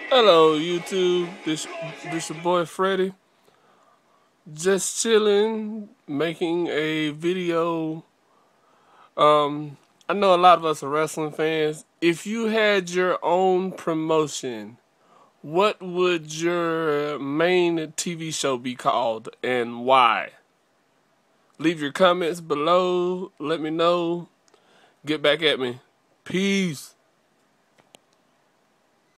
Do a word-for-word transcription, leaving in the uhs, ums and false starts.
Hello, YouTube. This this your boy Freddy. Just chilling, making a video. Um, I know a lot of us are wrestling fans. If you had your own promotion, what would your main T V show be called and why? Leave your comments below. Let me know. Get back at me. Peace.